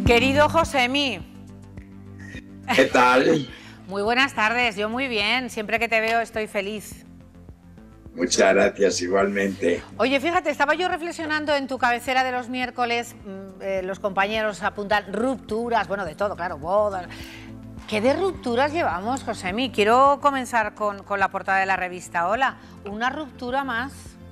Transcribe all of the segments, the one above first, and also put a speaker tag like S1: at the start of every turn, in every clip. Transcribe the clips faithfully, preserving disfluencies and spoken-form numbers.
S1: Querido Josemi.
S2: ¿Qué tal?
S1: Muy buenas tardes, yo muy bien, siempre que te veo estoy feliz.
S2: Muchas gracias, igualmente.
S1: Oye, fíjate, estaba yo reflexionando en tu cabecera de los miércoles, eh, los compañeros apuntan rupturas, bueno, de todo, claro, bodas. ¿Qué de rupturas llevamos, Josemi? Quiero comenzar con, con la portada de la revista Hola. ¿Una ruptura más?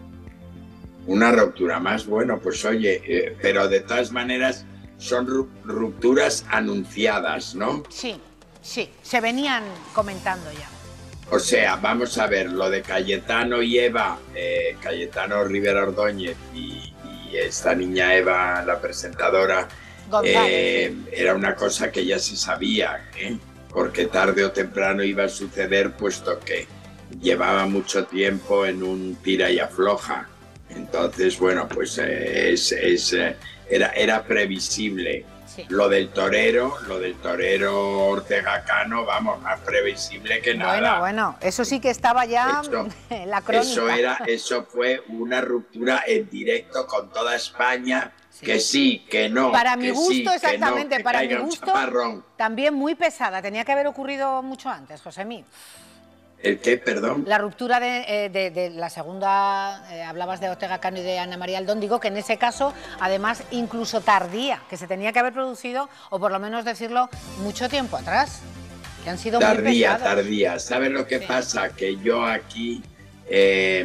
S2: Una ruptura más, bueno, pues oye, eh, pero de todas maneras son rupturas anunciadas, ¿no?
S1: Sí, sí, se venían comentando ya.
S2: O sea, vamos a ver, lo de Cayetano y Eva, eh, Cayetano Rivera Ordóñez y, y esta niña Eva, la presentadora, eh, era una cosa que ya se sabía, ¿eh? Porque tarde o temprano iba a suceder, puesto que llevaba mucho tiempo en un tira y afloja. Entonces, bueno, pues eh, es, es, eh, era, era previsible. Sí. Lo del torero, lo del torero Ortega Cano, vamos, más previsible que nada.
S1: Bueno, bueno, eso sí que estaba ya
S2: eso,
S1: en la crónica.
S2: Eso, era, eso fue una ruptura en directo con toda España, sí. Que sí, que no.
S1: Para mi
S2: que
S1: gusto,
S2: sí,
S1: exactamente,
S2: que no, que
S1: para mi gusto, también muy pesada. Tenía que haber ocurrido mucho antes, Josemi.
S2: ¿El qué, perdón?
S1: La ruptura de, eh, de, de la segunda, eh, hablabas de Ortega Cano y de Ana María Aldón, digo que en ese caso, además, incluso tardía, que se tenía que haber producido, o por lo menos decirlo, mucho tiempo atrás, que han sido
S2: tardía,
S1: muy pesados.
S2: Tardía, ¿sabes lo que sí. pasa? Que yo aquí, eh,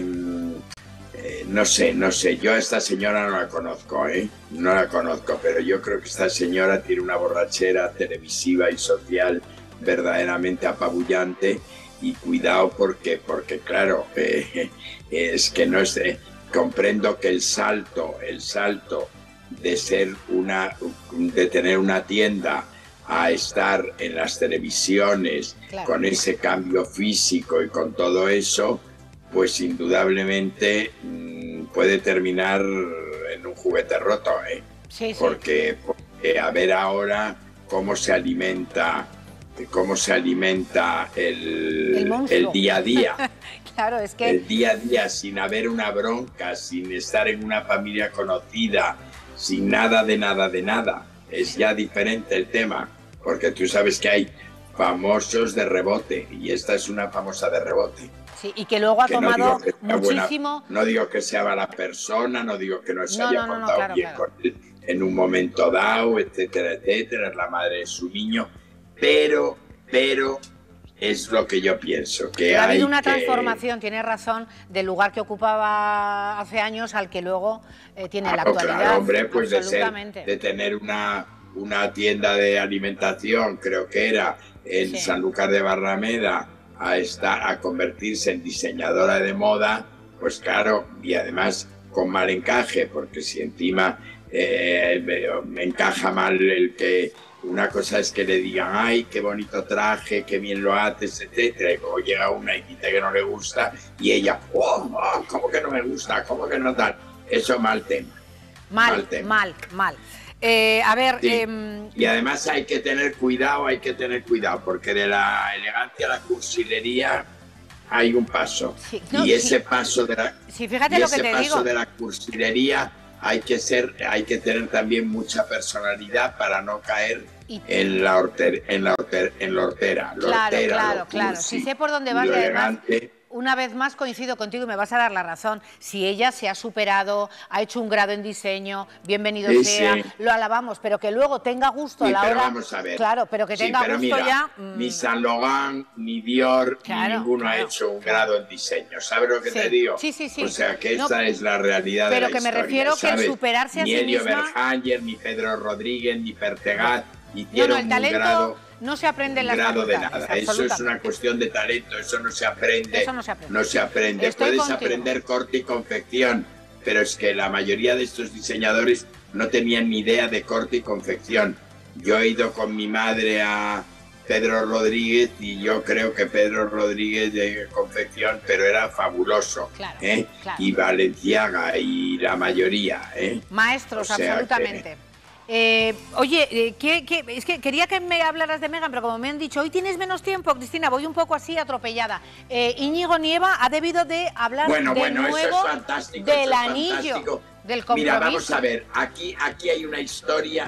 S2: eh, no sé, no sé, yo a esta señora no la conozco, ¿eh? No la conozco, pero yo creo que esta señora tiene una borrachera televisiva y social verdaderamente apabullante. Y cuidado porque, porque claro, eh, es que no sé, comprendo que el salto, el salto de ser una, de tener una tienda a estar en las televisiones, claro, con ese cambio físico y con todo eso, pues indudablemente mmm, puede terminar en un juguete roto, ¿eh?
S1: Sí, sí.
S2: Porque, porque a ver ahora cómo se alimenta cómo se alimenta el,
S1: el,
S2: el día a día.
S1: Claro, es que...
S2: El día a día sin haber una bronca, sin estar en una familia conocida, sin nada de nada de nada. Es ya diferente el tema, porque tú sabes que hay famosos de rebote y esta es una famosa de rebote.
S1: Sí, y que luego ha
S2: que
S1: tomado
S2: no que
S1: muchísimo...
S2: Buena, no digo que sea mala persona, no digo que no se
S1: no,
S2: haya
S1: no, no,
S2: portado
S1: no, claro,
S2: bien
S1: claro.
S2: con él en un momento dado, etcétera, etcétera, es la madre de su niño. Pero, pero es lo que yo pienso. Que
S1: pero
S2: hay
S1: ha habido una
S2: que...
S1: transformación, tiene razón, del lugar que ocupaba hace años al que luego eh, tiene en la actualidad.
S2: Claro, hombre, pues de, ser, de tener una, una tienda de alimentación, creo que era, en sí. Sanlúcar de Barrameda, a, estar, a convertirse en diseñadora de moda, pues claro, y además con mal encaje, porque si encima eh, me, me encaja mal el que... Una cosa es que le digan, ay, qué bonito traje, qué bien lo haces, etcétera. Y luego llega una y dice que no le gusta y ella, oh, oh, ¿cómo que no me gusta? ¿Cómo que no tal? Eso mal tema.
S1: Mal, mal, tema. mal. mal. Eh, a ver...
S2: Sí.
S1: Eh...
S2: Y además hay que tener cuidado, hay que tener cuidado, porque de la elegancia a la cursilería hay un paso. Sí, no, y ese sí. paso de la,
S1: sí, fíjate
S2: y
S1: lo
S2: ese
S1: que te
S2: paso
S1: digo.
S2: de la cursilería hay que ser, hay que tener también mucha personalidad para no caer y... en la hortera, en la hortera, en la hortera.
S1: Claro,
S2: hortera,
S1: claro, claro. Si sé por dónde vas, y además, una vez más coincido contigo y me vas a dar la razón. Si ella se ha superado, ha hecho un grado en diseño, bienvenido sí, sea, sí. lo alabamos, pero que luego tenga gusto
S2: sí,
S1: a la
S2: pero
S1: hora.
S2: Vamos a ver.
S1: Claro, pero que tenga
S2: sí, pero
S1: gusto
S2: mira,
S1: ya. Mmm...
S2: Ni Saint Laurent, ni Dior,
S1: claro,
S2: ni ninguno
S1: claro,
S2: ha hecho un
S1: claro.
S2: grado en diseño. ¿Sabes lo que
S1: sí,
S2: te digo?
S1: Sí, sí, sí.
S2: O sea, que esta
S1: no,
S2: es la realidad
S1: pero
S2: de la
S1: que me
S2: historia,
S1: refiero
S2: ¿sabes?
S1: que el superarse
S2: ni
S1: a sí
S2: Elio
S1: misma...
S2: Berhanger, ni Pedro Rodríguez, ni Pertegat hicieron
S1: no, no, el talento
S2: un grado...
S1: no se aprende en las
S2: grado de nada, eso es una
S1: absolutamente.
S2: cuestión de talento, eso no se aprende.
S1: Eso no se aprende.
S2: No se aprende.
S1: Estoy
S2: Puedes
S1: contigo.
S2: aprender corte y confección, pero es que la mayoría de estos diseñadores no tenían ni idea de corte y confección. Yo he ido con mi madre a Pedro Rodríguez y yo creo que Pedro Rodríguez de confección, pero era fabuloso.
S1: Claro,
S2: ¿eh?
S1: claro.
S2: Y Valenciaga y la mayoría. ¿eh?
S1: Maestros,
S2: o sea
S1: absolutamente.
S2: Que...
S1: Eh, oye, eh, ¿qué, qué? es que quería que me hablaras de Meghan, pero como me han dicho, hoy tienes menos tiempo, Cristina, voy un poco así atropellada. Eh, Íñigo Nieva ha debido de hablar
S2: bueno,
S1: de
S2: bueno,
S1: nuevo
S2: eso es fantástico,
S1: del
S2: eso es
S1: anillo,
S2: fantástico.
S1: del compromiso.
S2: Mira, vamos a ver, aquí, aquí hay una historia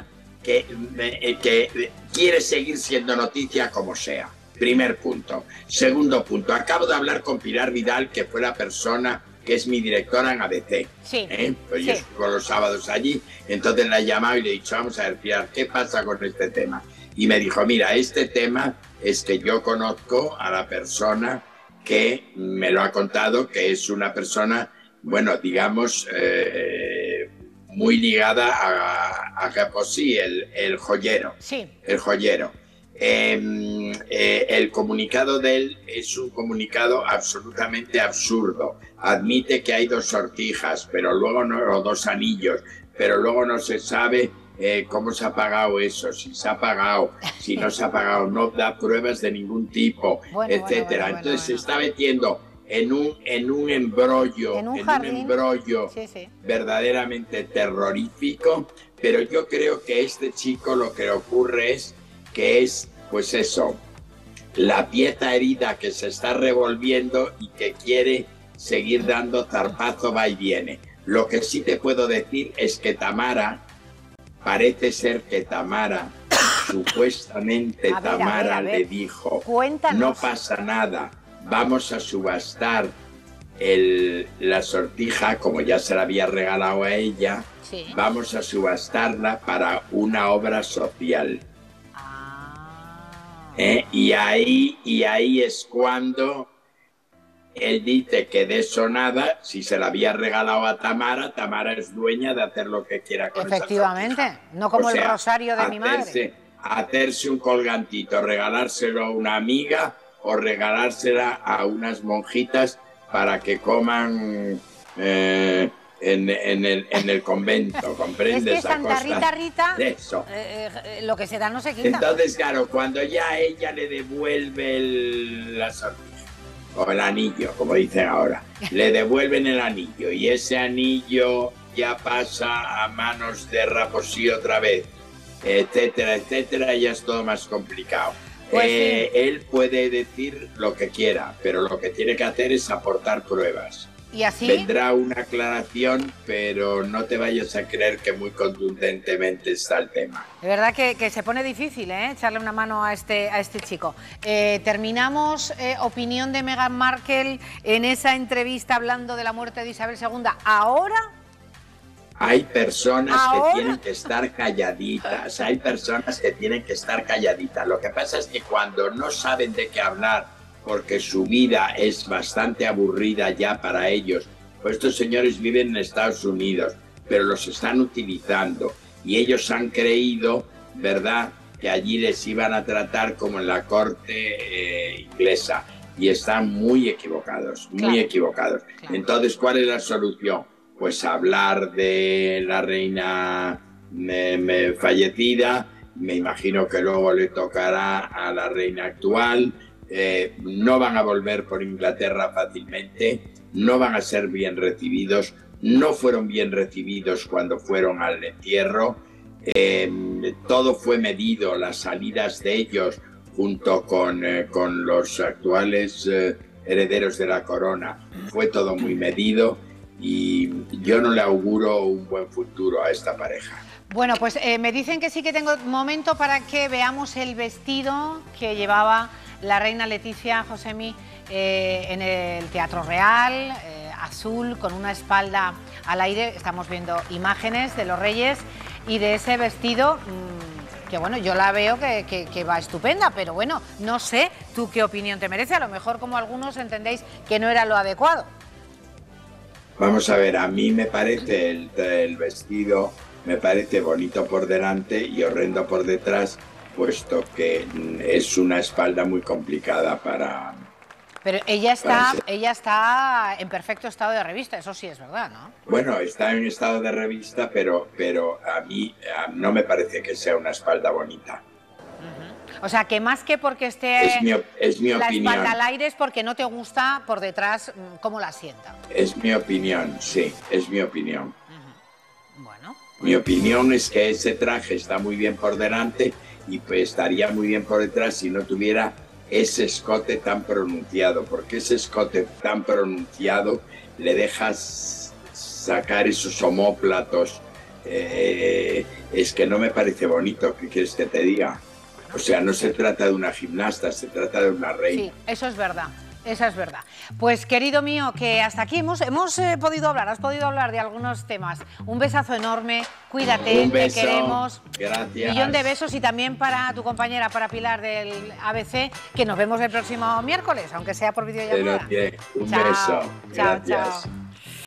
S2: que, eh, que quiere seguir siendo noticia como sea. Primer punto. Segundo punto, acabo de hablar con Pilar Vidal, que fue la persona que es mi directora en A B C.
S1: Sí.
S2: ¿eh? Pues
S1: sí.
S2: yo estuve los sábados allí, entonces la he llamado y le he dicho, vamos a ver, Pilar, ¿qué pasa con este tema? Y me dijo, mira, este tema es que yo conozco a la persona que me lo ha contado, que es una persona, bueno, digamos, eh, muy ligada a, a pues sí, el, el joyero.
S1: Sí.
S2: El joyero. Eh, eh, el comunicado de él es un comunicado absolutamente absurdo. Admite que hay dos sortijas, pero luego no, o dos anillos, pero luego no se sabe eh, cómo se ha pagado eso, si se ha pagado, si no se ha pagado, no da pruebas de ningún tipo,
S1: bueno,
S2: etcétera.
S1: Bueno, bueno,
S2: Entonces
S1: bueno,
S2: se
S1: bueno.
S2: está metiendo en un, en un embrollo,
S1: en un,
S2: en un embrollo
S1: sí, sí.
S2: verdaderamente terrorífico, pero yo creo que este chico lo que le ocurre es que es, pues eso, la pieza herida que se está revolviendo y que quiere seguir dando zarpazo, va y viene. Lo que sí te puedo decir es que Tamara, parece ser que Tamara, supuestamente
S1: a ver,
S2: Tamara
S1: a ver, a ver.
S2: le dijo,
S1: Cuéntanos.
S2: no pasa nada, vamos a subastar el, la sortija, como ya se la había regalado a ella,
S1: sí.
S2: Vamos a subastarla para una obra social. ¿Eh? Y, ahí, y ahí es cuando él dice que de eso nada, si se la había regalado a Tamara, Tamara es dueña de hacer lo que quiera con
S1: efectivamente,
S2: esa sortija.
S1: no como
S2: o sea,
S1: el rosario de
S2: hacerse,
S1: mi madre.
S2: Hacerse un colgantito, regalárselo a una amiga o regalársela a unas monjitas para que coman eh, en, en, el, en el convento, ¿comprendes?
S1: Es que Santa Rita Rita,
S2: eso.
S1: Eh, eh, lo que se da no se quita.
S2: Entonces, claro, cuando ya ella le devuelve el, la sortija, o el anillo, como dicen ahora, le devuelven el anillo y ese anillo ya pasa a manos de Raposí otra vez, etcétera, etcétera, ya es todo más complicado.
S1: Pues
S2: eh,
S1: sí.
S2: Él puede decir lo que quiera, pero lo que tiene que hacer es aportar pruebas.
S1: ¿Y así?
S2: Vendrá una aclaración, pero no te vayas a creer que muy contundentemente está el tema.
S1: De verdad que, que se pone difícil, ¿eh? Echarle una mano a este, a este chico. Eh, terminamos, eh, opinión de Meghan Markle en esa entrevista hablando de la muerte de Isabel segunda. ¿Ahora?
S2: Hay personas
S1: ¿Ahora?
S2: que tienen que estar calladitas, hay personas que tienen que estar calladitas. Lo que pasa es que cuando no saben de qué hablar, porque su vida es bastante aburrida ya para ellos, pues estos señores viven en Estados Unidos, pero los están utilizando y ellos han creído, ¿verdad?, que allí les iban a tratar como en la corte eh, inglesa y están muy equivocados, muy
S1: claro,
S2: equivocados.
S1: Claro.
S2: Entonces, ¿cuál es la solución? Pues hablar de la reina me, me fallecida, me imagino que luego le tocará a la reina actual. Eh, no van a volver por Inglaterra fácilmente, no van a ser bien recibidos, no fueron bien recibidos cuando fueron al entierro, eh, todo fue medido, las salidas de ellos junto con, eh, con los actuales eh, herederos de la corona, fue todo muy medido y yo no le auguro un buen futuro a esta pareja.
S1: Bueno, pues eh, me dicen que sí que tengo momento para que veamos el vestido que llevaba la reina Leticia, Josemi, eh, en el Teatro Real, eh, azul, con una espalda al aire. Estamos viendo imágenes de los reyes y de ese vestido, mmm, que bueno, yo la veo que, que, que va estupenda, pero bueno, no sé tú qué opinión te merece. A lo mejor, como algunos, entendéis que no era lo adecuado.
S2: Vamos a ver, a mí me parece el, el vestido, me parece bonito por delante y horrendo por detrás, puesto que es una espalda muy complicada para...
S1: Pero ella está, ella está en perfecto estado de revista, eso sí es verdad, ¿no?
S2: Bueno, está en estado de revista, pero, pero a mí a, no me parece que sea una espalda bonita.
S1: Uh-huh. O sea, que más que porque esté
S2: es mi, es mi
S1: la
S2: opinión.
S1: espalda al aire es porque no te gusta por detrás cómo la sienta.
S2: Es mi opinión, sí, es mi opinión.
S1: Uh-huh. Bueno.
S2: Mi opinión es que ese traje está muy bien por delante y pues estaría muy bien por detrás si no tuviera ese escote tan pronunciado, porque ese escote tan pronunciado le dejas sacar esos omóplatos eh, es que no me parece bonito. ¿Qué quieres que te diga? O sea, no se trata de una gimnasta, se trata de una reina.
S1: Sí, eso es verdad. Esa es verdad. Pues, querido mío, que hasta aquí hemos, hemos eh, podido hablar, has podido hablar de algunos temas. Un besazo enorme, cuídate,
S2: Un beso,
S1: te queremos.
S2: gracias.
S1: Millón de besos y también para tu compañera, para Pilar del A B C, que nos vemos el próximo miércoles, aunque sea por videollamada.
S2: Pero, un
S1: chao,
S2: beso,
S1: chao,
S2: gracias.
S1: chao.